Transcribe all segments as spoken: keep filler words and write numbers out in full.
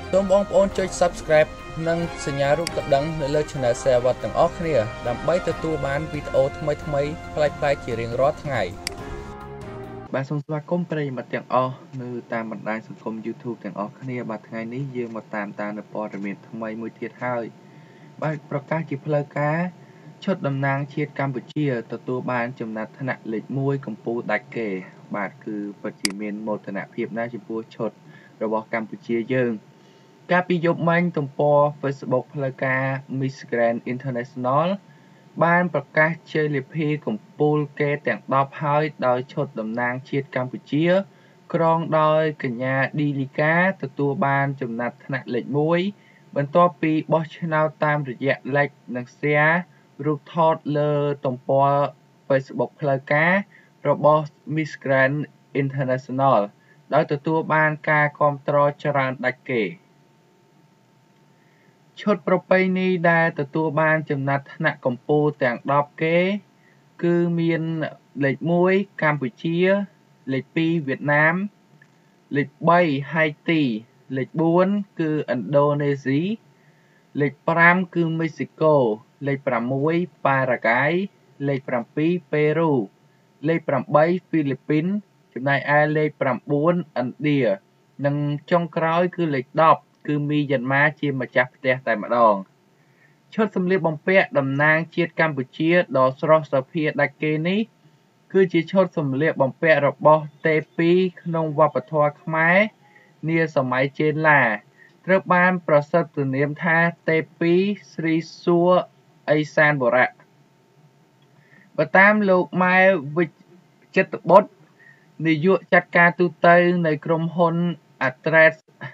សូមបងប្អូនចុច Subscribe និងសញ្ញារូបកណ្ដឹងនៅលើ Channel សេវាវត្តទាំងអស់គ្នាដើម្បីទទួលបានវីដេអូថ្មីៗប្លែកៗជារៀងរាល់ថ្ងៃបាទសូមស្វាគមន៍ប្រិយមិត្តទាំងអស់នៅតាមបណ្ដាញសង្គម YouTube ទាំងអស់គ្នាបាទថ្ងៃនេះយើងមកតាមតាមនៅព័ត៌មានថ្មីមួយទៀតហើយបាទប្រកាសជាផ្លូវការឈុតតំណាងជាតិកម្ពុជាទទួលបានចំណាត់ថ្នាក់លេខមួយកម្ពុជាដាច់គេបាទគឺពិតជាមានមោទនភាពណាស់ចំពោះឈុតរបស់កម្ពុជាយើងកាលពីយប់មិញទំព័រ Facebook ផ្លូវការ Miss Grand International បានប្រកាសជ័យលាភីកម្ពុជាគេទាំងដប់ហើយដោយឈុតតំណាងជាតិកម្ពុជាក្រងដោយកញ្ញាឌីលីកាទទួលបានចំណាត់ថ្នាក់លេខមួយបន្ទាប់ពីបោះឆ្នោតតាមរយៈ like និង share រូបថតលើទំព័រ Facebook ផ្លូវការរបស់ Miss Grand International ដោយទទួលបានការគាំទ្រច្រើនដាច់គេឈុតប្រពៃណីដែលទទួលបានចំណាត់ថ្នាក់កម្ពុជាទាំងដប់គេគឺមានលេខមួយកម្ពុជាលេខពីរវៀតណាមលេខបីហៃទីលេខបួនគឺឥណ្ឌូនេស៊ីលេខប្រាំគឺមេស៊ីកូលេខប្រាំមួយប៉ារ៉ាហ្គាយលេខប្រាំពីរប៉េរូលេខប្រាំបីហ្វីលីពីនចំណែកឯលេខប្រាំបួនឥណ្ឌានិងចុងក្រោយគឺលេខដប់គឺមីយ៉ាន់ម៉ាជាម្ចាស់ផ្ទះតែម្ដងឈុតសម្លៀកបំពាក់តំណាងជាតិកម្ពុជាដ៏ស្រស់សភាដាច់គេនេះគឺជាឈុតសម្លៀកបំពាក់របស់ទេពីក្នុងវប្បធម៌ខ្មែរនាសម័យចេនឡាត្រូវបានប្រសិទ្ធនាមថាទេពីស្រីសួរអេសានបរៈបើតាមលោកម៉ែវិចិត្របុត្រនាយកចាត់ការទូតនៅក្រុមហ៊ុន Address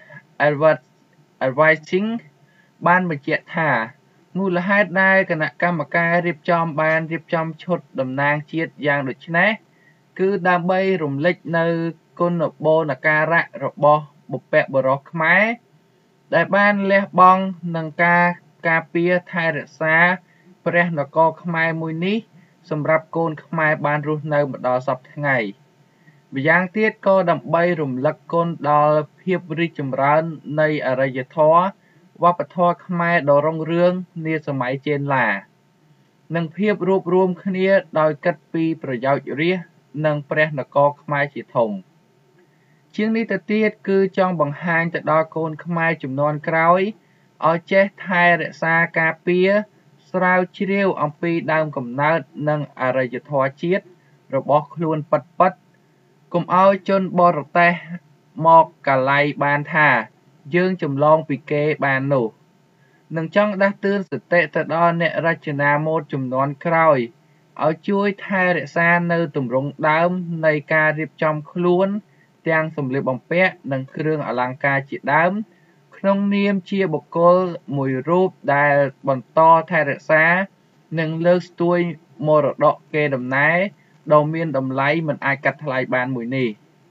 Advertising បានបញ្ជាក់ថាមូលហេតុដែលគណៈកម្មការរៀបចំបានរៀបចំឈុតតំណាងជាតិយ៉ាងដូចនេះគឺដើម្បីរំលេចនៅគុណបូរណការៈរបស់បុព្វបុរសខ្មែរដែលបានលះបង់នឹងការការពារថែរក្សាព្រះនគរខ្មែរមួយនេះសម្រាប់កូនខ្មែរបានរស់នៅមកដល់សព្វថ្ងៃម្យ៉ាងទៀតក៏ដើម្បីរំលឹកគុណដល់ភាពរីកចម្រើននៃអរិយធម៌វប្បធម៌ខ្មែរដ៏រុងរឿងនាសម័យចេនឡានិងភាពរួបរวมគ្នាដោយគិតពីប្រយោជន៍រាស្ត្រនិងព្រះនគរខ្មែរជាធំជាងនេះទៅទៀតគឺចង់បង្ហាញទៅដល់កូនខ្មែរជំនាន់ក្រោយឲ្យចេះថែរក្សាការពារស្រាវជ្រាវអំពីដើមកំណើតនិងអរិយធម៌ជាតិរបស់ខ្លួនពិតពិតកុំឲ្យជនបរទេសមកកាឡៃបានថាយើងចម្លងពីគេបាននោះនឹងចង់ដាស់តឿនសតិទៅដល់អ្នករចនាម៉ូដជំនាន់ក្រោយឲ្យជួយថែរក្សានៅទម្រង់ដើមនៃការរៀបចំខ្លួនទាំងសម្លៀកបំពាក់និងគ្រឿងអលង្ការជាដើមក្នុងនាមជាបុគ្គលមួយរូបដែលបន្តថែរក្សានិងលើកស្ទួយមរតកកេរដំណែលដ៏មានតម្លៃមិនអាចកាត់ថ្លៃបានមួយនេះ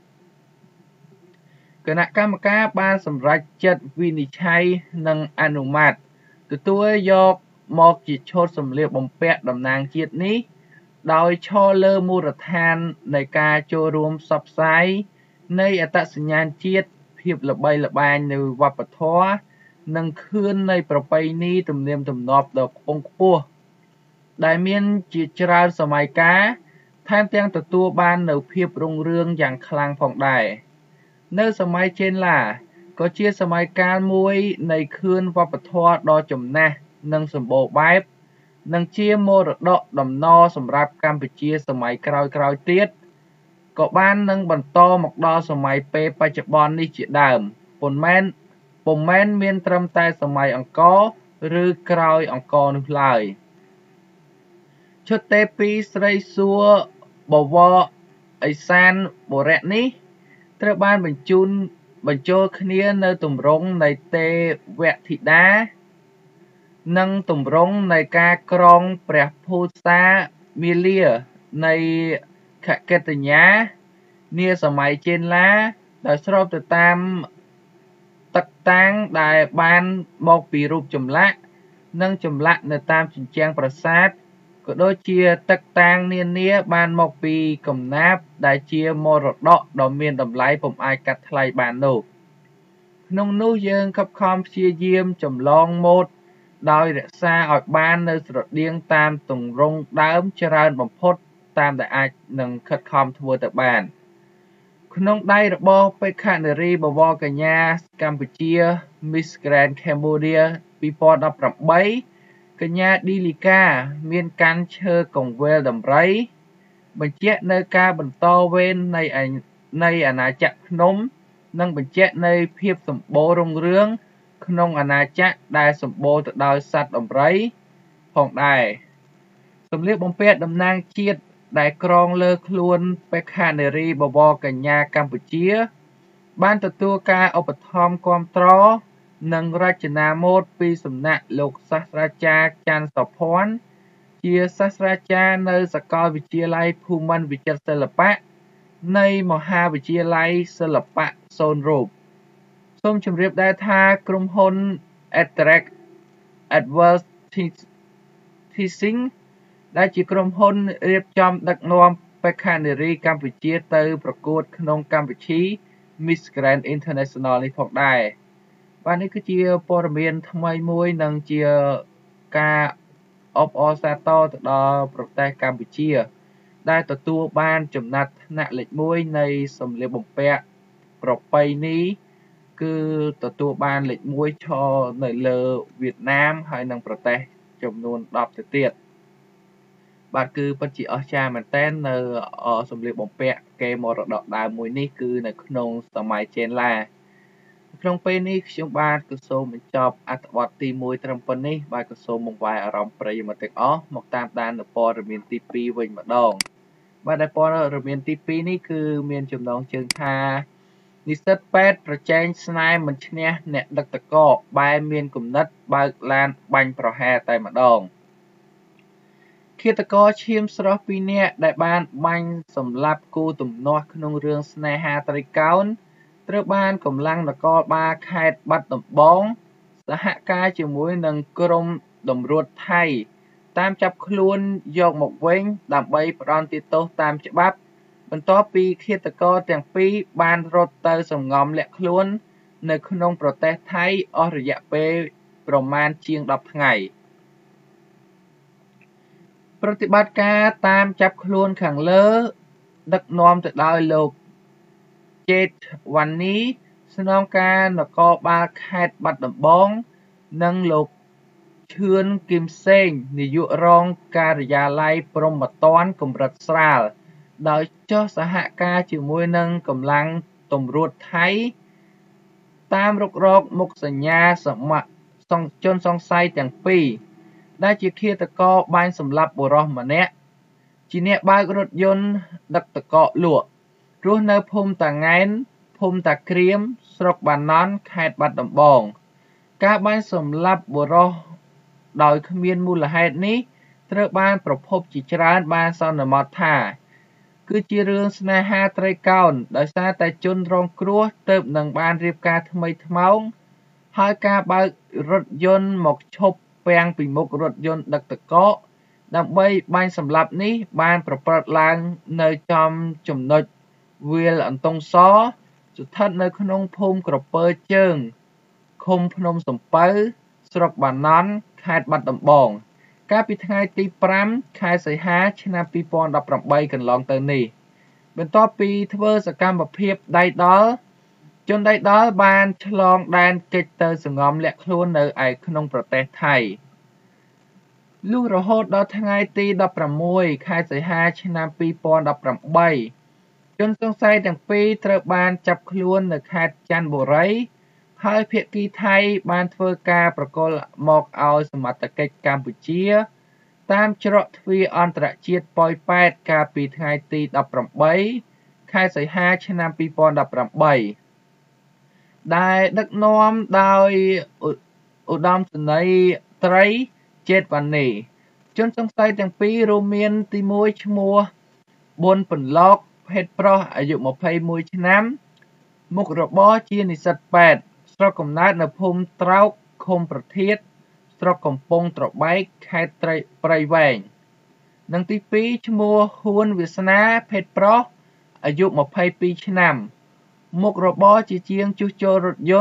គណៈកម្មការបានសម្រេចចិត្តវិនិច្ឆ័យនិងអនុម័តទទួលយកមកជាឈុតសម្លៀកបំពាក់តំណាងជាតិនេះដោយឈរលើមូលដ្ឋាននៃការចូលរួមផ្សព្វផ្សាយនៃអត្តសញ្ញាណជាតិភាពល្បីល្បាញនៃវប្បធម៌និងខឿននៃប្រពៃណីទំនៀមទម្លាប់ដ៏ខ្ពង់ខ្ពស់ដែលមានជាច្រើនសម័យកាលថែមទាំងទទួលបាននូវភាពរុងរឿងយ៉ាងខ្លាំងផងដែរនៅសម័យចេនឡាក៏ជាសម័យកាលមួយនៃខឿនវប្បធម៌ដ៏ចំណាស់និងសម្បូរបែបនិងជាមរតកតំណសម្រាប់កម្ពុជាសម័យក្រោយៗទៀតក៏បាននឹងបន្តមកដល់សម័យពេលបច្ចុប្បន្ននេះជាដើមពុំមែនពុំមែនមានត្រឹមតែសម័យអង្គរឬក្រោយអង្គរនោះឡើយឈុតទេពីស្រីសួរបវរអេសានបរៈនេះត្រូវបានបញ្ជូនបញ្ចូលគ្នានៅទម្រង់នៃទេវធីតានិងទម្រង់នៃការក្រងព្រះភូសាមាលានៃខកេតញ្ញានាសម័យចេនឡាដោយស្របទៅតាមទឹកតាំងដែលបានមកពីរូបចម្លាក់និងចម្លាក់នៅតាមជញ្ជាំងប្រាសាទក៏ដូចជាទឹកតាំងនានាបានមកពីកំណាព្យដែលជាមរតកដ៏មានតម្លៃពុំអាចកាត់ថ្លៃបាននោះក្នុងនោះយើងខិតខំព្យាយាមចម្លងម៉ូដដោយរក្សាឲ្យបាននូវស្រដៀងតាមទម្រង់ដើមច្រើនបំផុតតាមដែលអាចនឹងខិតខំធ្វើទៅបានក្នុងដៃរបស់បេក្ខនារីបវរកញ្ញាកម្ពុជា Miss Grand Cambodia ពីរពាន់ដប់ប្រាំបីកញ្ញាឌីលីកាមានកាន់ឈើកង្វេលដំរីបញ្ជាក់នៅការបន្តវេននៃនៃអាណាចក្រភ្នំនិងបញ្ជាក់នៅភាពសម្បូររុងរឿងក្នុងអាណាចក្រដែលសម្បូរទៅដោយសត្វដំរីផងដែរសម្លៀកបំពាក់តំណាងជាតិដែលក្រងលើខ្លួនបេក្ខនារីបវរកញ្ញាកម្ពុជាបានទទួលការឧបត្ថម្ភគាំទ្រនិងរចនាម៉ូដពីសំណាក់លោកសាស្ត្រាចារ្យច័ន្ទសោភ័ណ្ឌជាសាស្ត្រាចារ្យនៅសាកលវិទ្យាល័យភូមិន្ទវិចិត្រសិល្បៈនៃមហាវិទ្យាល័យសិល្បៈសូនរូបសូមជម្រាបដែរថាក្រុមហ៊ុន Attract Advertising ដែលជាក្រុមហ៊ុនរៀបចំដឹកនាំបេក្ខនារីកម្ពុជាទៅប្រកួតក្នុងកម្មវិធី Miss Grand International នេះផងដែរបាទនេះគឺជាព័ត៌មានថ្មីមួយនិងជាការអបអរសាទរទៅដល់ប្រទេសកម្ពុជាដែលទទួលបានចំណាត់ថ្នាក់លេខមួយនៃសម្លៀកបំពាក់ប្រពៃណីគឺទទួលបានលេខមួយឈរនៅលើវៀតណាមហើយនិងប្រទេសចំនួនដប់ទៅទៀតបាទគឺពិតជាអស្ចារ្យមែនទែននៅសម្លៀកបំពាក់គេមរតកដើមមួយនេះគឺនៅក្នុងសម័យចេនឡាក្នុងពេលនេះខ្ញុំបាទក៏សូមបញ្ចប់អត្ថបទទីមួយត្រឹមប៉ុណ្នេះបាទក៏សូមបង្វែរអារម្មណ៍ប្រិយមិត្តទាំងអស់មកតាមដាននៅព័ត៌មានទីពីរវិញម្ដងបាទដែលព័ត៌មានទីពីរនេះគឺមានចំណងជើងថានិស្សិតពេទ្យប្រជែងស្នេហ៍មិនឈ្នះអ្នកដឹកតកបែរមានគំនិតបើកឡានបាញ់ប្រហែលតែម្ដងឃាតករឈាមស្រស់ពីរនាក់ដែលបានបាញ់សម្លាប់គូទំនាស់ក្នុងរឿងស្នេហាត្រីកោណត្រូវបានកម្លាំងនគរបាលខេត្តបាត់ដំបងសហការជាមួយនឹងក្រុមតម្រួតថៃតាមចាប់ខ្លួនយកមកវិញដើម្បីផ្ដន្ទាទោសតាមច្បាប់បន្ទាប់ពីឃាតករទាំងពីរបានរត់ទៅសម្ងំលាក់ខ្លួននៅក្នុងប្រទេសថៃអស់រយៈពេលប្រមាណជាងដប់ថ្ងៃប្រតិបត្តិការតាមចាប់ខ្លួនខាងលើដឹកនាំទៅដោយលោកជេតវ៉ាន់នីស្នងការនគរបាលខេត្តបាត់ដំបងនិងលោកឈឿនគឹមសេងនាយករងការិយាល័យព្រហ្មទណ្ឌកម្រិតស្រាលដោយចុះសហការជាមួយនឹងកម្លាំងតម្រួតថៃតាមរុករកមុខសញ្ញាសមត្ថសង្ជនសង្ស័យទាំងពីរដែលជាឃាតករបាញ់សម្លាប់បុរសម្នាក់ជាអ្នកបើករថយន្តដឹកតកលក់រស់នៅភូមិតាងែនភូមិតាក្រៀមស្រុកបាណន់ខេត្តបាត់ដំបងការបាញ់សម្លាប់បុរសដោយគ្មានមូលហេតុនេះត្រូវបានប្រភពជាច្រើនបានសន្មតថាគឺជារឿងស្នេហាត្រីកោណដោយសារតែជនរងគ្រោះទើបនឹងបានរៀបការថ្មីថ្មោងហើយការបើករថយន្តមកឈប់ពាំងពីមុខរថយន្តដឹកតកដើម្បីបាញ់សម្លាប់នេះបានប្រព្រឹត្តឡើងនៅចំចំណុចវាលអន្ទង់សស្ថិតនៅក្នុងភូមិក្រពើជើងឃុំភ្នំសំពៅស្រុកបាណន់ខេត្តបាត់ដំបងកាលពីថ្ងៃទីប្រាំខែសីហាឆ្នាំពីរពាន់ដប់ប្រាំបីកន្លងទៅនេះបន្ទាប់ពីធ្វើសកម្មភាពដៃដល់ជនដៃដល់បានឆ្លងដែនគេចទៅសង្ងំលាក់ខ្លួននៅឯក្នុងប្រទេសថៃលុះរហូតដល់ថ្ងៃទីដប់ប្រាំមួយខែសីហាឆ្នាំពីរពាន់ដប់ប្រាំបីជនសង្ស័យទាំងពីរត្រូវបានចាប់ខ្លួននៅខេត្តច័ន្ទបុរីហើយភាគីថៃបានធ្វើការប្រកល់មកឲ្យសមត្ថកិច្ចកម្ពុជាតាមច្រកទ្វារអន្តរជាតិប៉ោយប៉ែតកាលពីថ្ងៃទីដប់ប្រាំបីខែសីហាឆ្នាំពីរពាន់ដប់ប្រាំបីដែលដឹកនាំដោយឧត្តមសេនីយ៍ត្រីជេតវ៉ានីជនសង្ស័យទាំងពីររួមមានទីមួយឈ្មោះប៊ុនពន្លកភេទប្រុសអាយុម្ភៃមួយឆ្នាំមុខរបរជានិស្សិតពេទ្យស្រុកកំណើតនៅភូមិត្រោកឃុំប្រធាតស្រុកកំពង់ត្របែកខេត្តត្រីព្រៃវែងនិងទីពីរឈ្មោះហ៊ួនវាសនាភេទប្រុសអាយុម្ភៃពីរឆ្នាំមុខរបរជាជាងជួសជុលរថយន្ត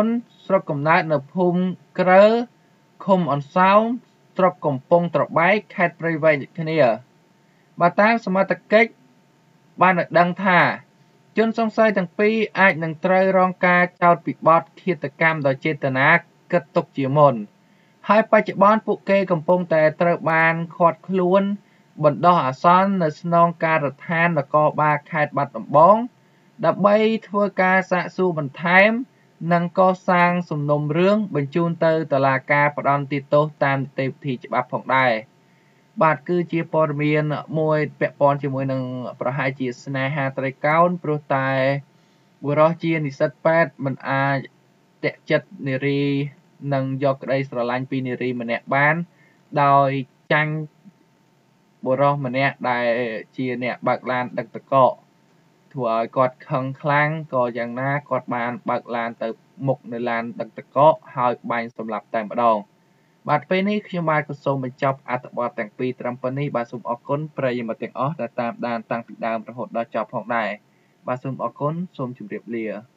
ស្រុកកំណើតនៅភូមិក្រើឃុំអន្សោមស្រុកកំពង់ត្របែកខេត្តព្រៃវែងដូចគ្នាបើតាមសមត្ថកិច្ចបានឲ្យដឹងថាជនសង្ស័យទាំងពីរអាចនឹងត្រូវរងការចោទពីបទឃាតកម្មដោយចេតនាគិតទុកជាមុនហើយបច្ចុប្បន្នពួកគេកំពុងតែត្រូវបានឃាត់ខ្លួនបណ្ដោះអាសន្ននៅស្នងការដ្ឋាននគរបាលខេត្តបាត់ដំបងដើម្បីធ្វើការសាកសួរបន្ថែមនិងកសាងសំណុំរឿងបញ្ជូនទៅតុលាការផ្តន្ទាទោសតាមនីតិវិធីច្បាប់ផងដែរបាទគឺជាព័ត៌មានមួយពាក់ព័ន្ធជាមួយនឹងប្រហែលជាស្នេហាត្រីកោណព្រោះតែបុរសជានិស្សិតពេទ្យមិនអាចតាក់ចិត្តនារីនិងយកក្តីស្រឡាញ់ពីនារីម្នាក់បានដោយចាញ់បុរសម្នាក់ដែលជាអ្នកបើកឡានដឹកទឹកកកធ្វើឲ្យគាត់ខឹងខ្លាំងក៏យ៉ាងណាគាត់បានបើកឡានទៅមុខនៅឡានដឹកទឹកកកហើយបាញ់សម្លាប់តែម្ដងបាទពេលនេះខ្ញុំបាទក៏សូមបញ្ចប់អត្ថបទទាំងពីរត្រឹមប៉ុណ្នេះបាទសូមអរគុណប្រិយមិត្តទាំងអស់ដែលតាមដានតាំងពីដើមរហូតដល់ចប់ផងដែរបាទសូមអរគុណសូមជម្រាបលា